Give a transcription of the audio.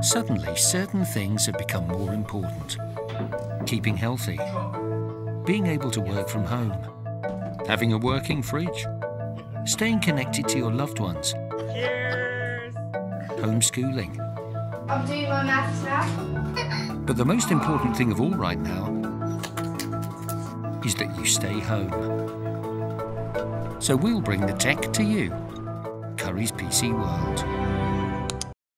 Suddenly, certain things have become more important. Keeping healthy, being able to work from home, having a working fridge, staying connected to your loved ones, Cheers! homeschooling. I'm doing my maths now. But the most important thing of all right now is that you stay home. So we'll bring the tech to you. Curry's PC World.